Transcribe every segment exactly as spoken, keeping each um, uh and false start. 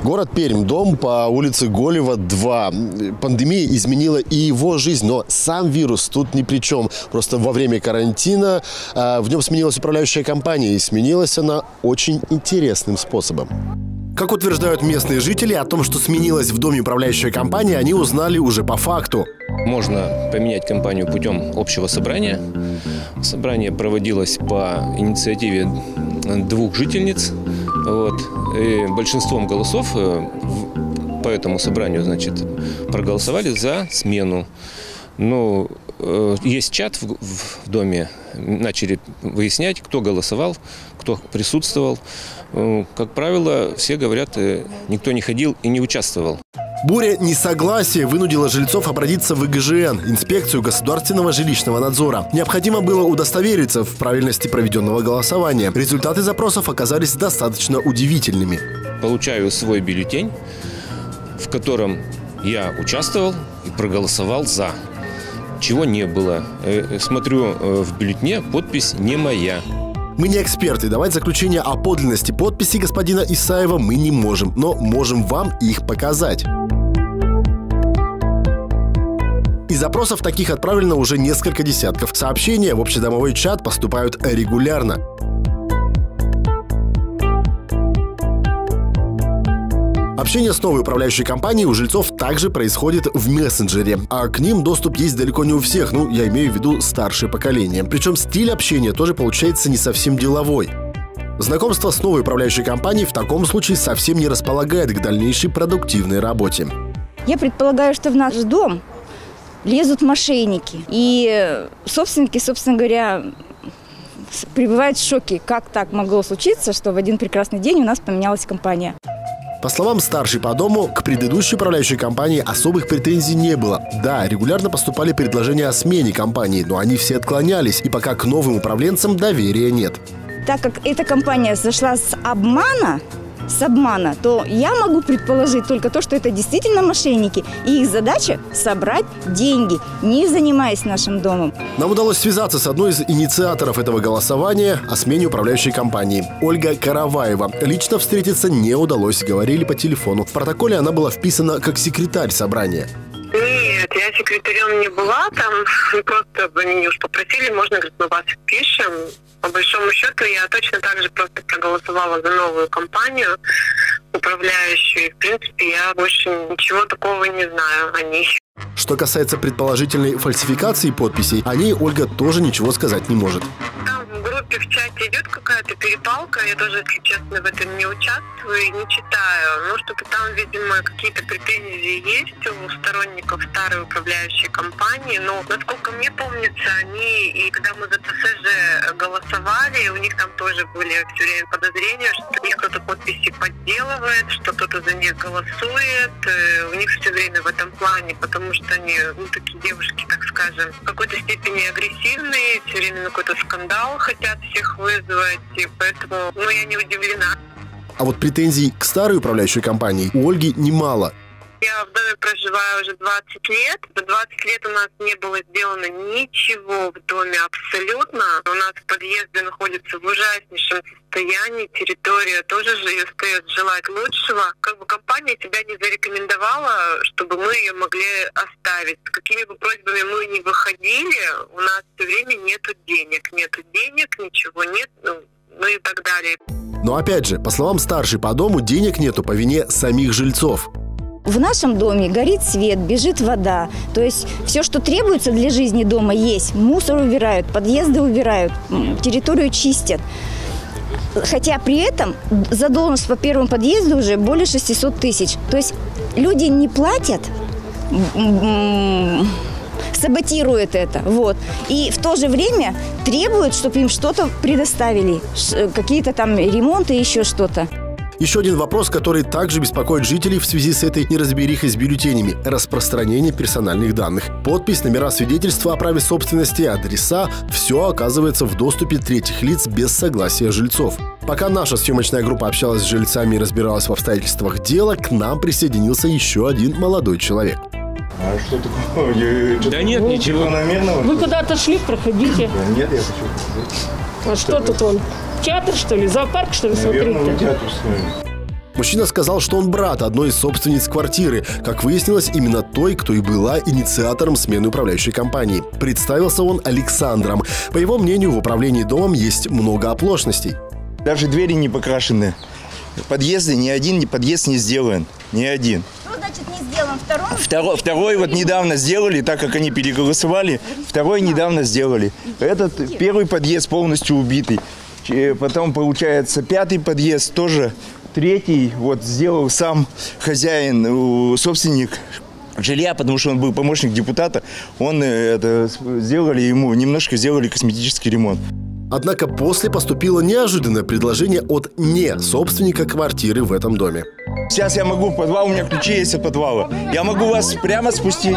Город Пермь, дом по улице Голева, два. Пандемия изменила и его жизнь, но сам вирус тут ни при чем. Просто во время карантина э, в нем сменилась управляющая компания, и сменилась она очень интересным способом. Как утверждают местные жители, о том, что сменилась в доме управляющая компания, они узнали уже по факту. Можно поменять компанию путем общего собрания. Собрание проводилось по инициативе двух жительниц. Вот. И большинством голосов по этому собранию, значит, проголосовали за смену. Ну, есть чат в, в доме, начали выяснять, кто голосовал, кто присутствовал. Как правило, все говорят, никто не ходил и не участвовал. Буря несогласия вынудила жильцов обратиться в ИГЖН, инспекцию государственного жилищного надзора. Необходимо было удостовериться в правильности проведенного голосования. Результаты запросов оказались достаточно удивительными. Получаю свой бюллетень, в котором я участвовал и проголосовал «за». Чего не было. Смотрю в бюллетене, подпись не моя. Мы не эксперты. Давать заключение о подлинности подписи господина Исаева мы не можем, но можем вам их показать. Из запросов таких отправлено уже несколько десятков. Сообщения в общедомовой чат поступают регулярно. Общение с новой управляющей компанией у жильцов также происходит в мессенджере. А к ним доступ есть далеко не у всех, ну, я имею в виду старшее поколение. Причем стиль общения тоже получается не совсем деловой. Знакомство с новой управляющей компанией в таком случае совсем не располагает к дальнейшей продуктивной работе. Я предполагаю, что в наш дом лезут мошенники. И собственники, собственно говоря, пребывают в шоке. Как так могло случиться, что в один прекрасный день у нас поменялась компания? По словам старшей по дому, к предыдущей управляющей компании особых претензий не было. Да, регулярно поступали предложения о смене компании, но они все отклонялись, и пока к новым управленцам доверия нет. Так как эта компания зашла с обмана, с обмана, то я могу предположить только то, что это действительно мошенники. И их задача – собрать деньги, не занимаясь нашим домом. Нам удалось связаться с одной из инициаторов этого голосования о смене управляющей компании. Ольга Караваева. Лично встретиться не удалось, говорили по телефону. В протоколе она была вписана как секретарь собрания. Нет, я секретарем не была, там просто они уж попросили, можно, говорит, мы вас впишем. По большому счету, я точно так же просто проголосовала за новую компанию, управляющую. И, в принципе, я больше ничего такого не знаю о ней. Что касается предположительной фальсификации подписей, о ней Ольга тоже ничего сказать не может. Там в группе, в чате идет какая-то перепалка. Я тоже, если честно, в этом не участвую и не читаю. Ну, что-то там, видимо, какие-то претензии есть у сторонников старой управляющей компании. Но, насколько мне помнится, они, и когда мы за ТСЖ голосовали, у них там тоже были все время подозрения, что у них кто-то подписи подделывает, что кто-то за них голосует. У них все время в этом плане, потому что они, ну, такие девушки, так скажем, в какой-то степени агрессивные, все время на какой-то скандал хотят всех вызвать, и поэтому, ну, я не удивлена. А вот претензий к старой управляющей компании у Ольги немало. Я в доме проживаю уже двадцать лет. За двадцать лет у нас не было сделано ничего в доме абсолютно. У нас подъезды находятся в ужаснейшем состоянии. Территория тоже же остается желать лучшего. Как бы компания себя не зарекомендовала, чтобы мы ее могли оставить. С какими бы просьбами мы ни выходили, у нас все время нету денег. Нету денег, ничего нет, ну и так далее. Но опять же, по словам старшей по дому, денег нету по вине самих жильцов. В нашем доме горит свет, бежит вода. То есть все, что требуется для жизни дома, есть. Мусор убирают, подъезды убирают, территорию чистят. Хотя при этом задолженность по первому подъезду уже более шестисот тысяч. То есть люди не платят, саботируют это. Вот. И в то же время требуют, чтобы им что-то предоставили. Какие-то там ремонты, еще что-то. Еще один вопрос, который также беспокоит жителей в связи с этой неразберихой с бюллетенями – распространение персональных данных. Подпись, номера свидетельства о праве собственности, адреса – все оказывается в доступе третьих лиц без согласия жильцов. Пока наша съемочная группа общалась с жильцами и разбиралась в обстоятельствах дела, к нам присоединился еще один молодой человек. А что такое? Я, да нет, ничего. Вы куда-то шли, проходите. Да нет, я хочу посмотреть. А что тут он? Театр, что ли? Зоопарк, что ли, смотреть? Наверное, театр смотрит. Мужчина сказал, что он брат одной из собственниц квартиры. Как выяснилось, именно той, кто и была инициатором смены управляющей компании. Представился он Александром. По его мнению, в управлении домом есть много оплошностей. Даже двери не покрашены. Подъезды, ни один подъезд не сделан. Ни один. Что значит не сделан? Второй? Второй, второй вот недавно сделали, так как они переголосовали. Второй недавно сделали. Этот первый подъезд полностью убитый. Потом, получается, пятый подъезд тоже. Третий вот сделал сам хозяин, собственник жилья, потому что он был помощник депутата. Он это сделали ему, немножко сделали косметический ремонт. Однако после поступило неожиданное предложение от не собственника квартиры в этом доме. Сейчас я могу в подвал, у меня ключи есть от подвала. Я могу вас прямо спустить.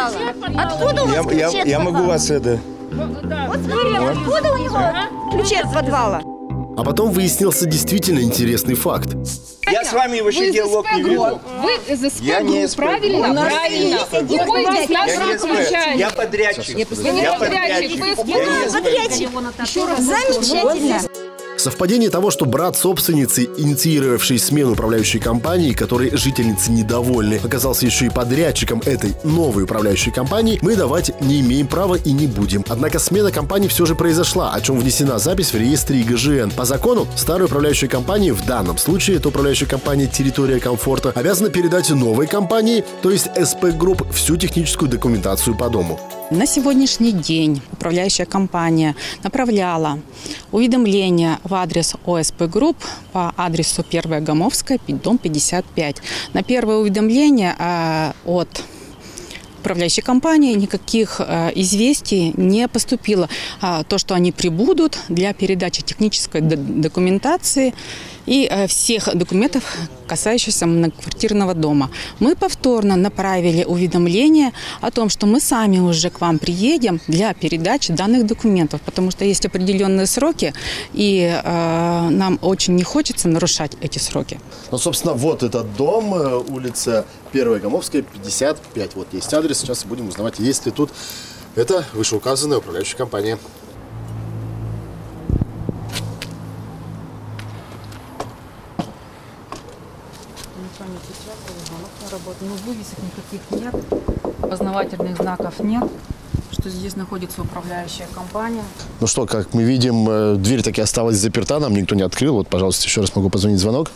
Откуда у вас я, ключи я, от я подвала? могу вас это... Вот смотри, вот. Откуда у него ключи от подвала? А потом выяснился действительно интересный факт. Я с вами вообще диалог не веду. Вы из СП Я не СП. правильно? Правильно. Выходите с Я нашего не СП. ключа. Я подрядчик. Вы не Я подрядчик, вы Я не СП. Подрядчик. Еще раз. Замечательно. Совпадение того, что брат собственницы, инициировавший смену управляющей компании, которой жительницы недовольны, оказался еще и подрядчиком этой новой управляющей компании, мы давать не имеем права и не будем. Однако смена компании все же произошла, о чем внесена запись в реестре ИГЖН. По закону, старая управляющая компания, в данном случае это управляющая компания «Территория комфорта», обязана передать новой компании, то есть СП Групп, всю техническую документацию по дому. На сегодняшний день управляющая компания направляла уведомления в адрес ОСП Групп по адресу первая Гомовская, дом пятьдесят пять. На первое уведомление э, от управляющей компании никаких э, известий не поступило. А, то, что они прибудут для передачи технической документации и э, всех документов, касающихся многоквартирного дома. Мы повторно направили уведомление о том, что мы сами уже к вам приедем для передачи данных документов, потому что есть определенные сроки, и э, нам очень не хочется нарушать эти сроки. Ну, собственно, вот этот дом, улица первая Гомовская, пятьдесят пять. Вот есть адрес, сейчас будем узнавать, есть ли тут это вышеуказанная управляющая компания. Но вывесок никаких нет, опознавательных знаков нет, что здесь находится управляющая компания. Ну что, как мы видим, дверь таки осталась заперта, нам никто не открыл. Вот, пожалуйста, еще раз могу позвонить, звонок.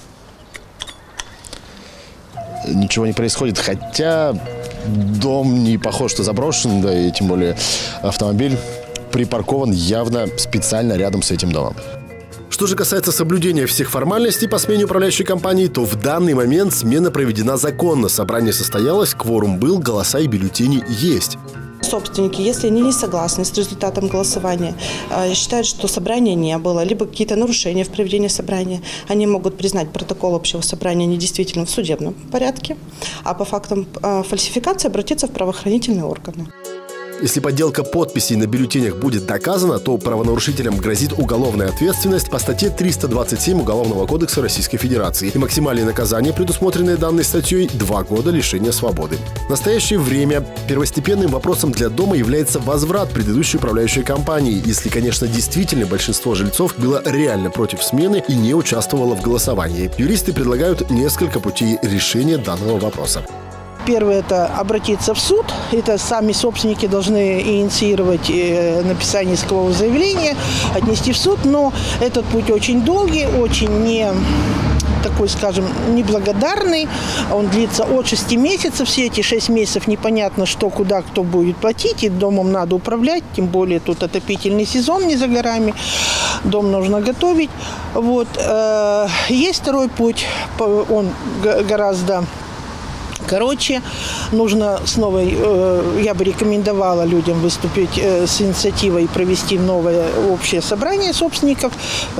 Ничего не происходит, хотя дом не похож, что заброшен, да и тем более автомобиль припаркован явно специально рядом с этим домом. Что же касается соблюдения всех формальностей по смене управляющей компании, то в данный момент смена проведена законно. Собрание состоялось, кворум был, голоса и бюллетени есть. Собственники, если они не согласны с результатом голосования, считают, что собрания не было, либо какие-то нарушения в проведении собрания, они могут признать протокол общего собрания недействительным в судебном порядке, а по фактам фальсификации обратиться в правоохранительные органы. Если подделка подписей на бюллетенях будет доказана, то правонарушителям грозит уголовная ответственность по статье триста двадцать семь Уголовного кодекса Российской Федерации. И максимальное наказание, предусмотренное данной статьей, два года лишения свободы. В настоящее время первостепенным вопросом для дома является возврат предыдущей управляющей компании, если, конечно, действительно большинство жильцов было реально против смены и не участвовало в голосовании. Юристы предлагают несколько путей решения данного вопроса. Первое – это обратиться в суд. Это сами собственники должны инициировать написание искового заявления, отнести в суд. Но этот путь очень долгий, очень не такой, скажем, неблагодарный. Он длится от шести месяцев. Все эти шесть месяцев непонятно, что, куда, кто будет платить. И домом надо управлять. Тем более тут отопительный сезон не за горами. Дом нужно готовить. Вот. Есть второй путь. Он гораздо короче. Нужно с новой, я бы рекомендовала людям выступить с инициативой провести новое общее собрание собственников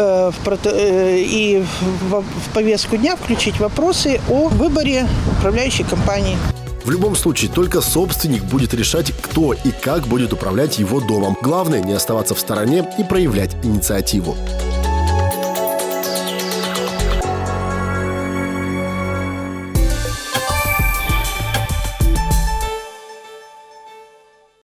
и в повестку дня включить вопросы о выборе управляющей компании. В любом случае, только собственник будет решать, кто и как будет управлять его домом. Главное – не оставаться в стороне и проявлять инициативу.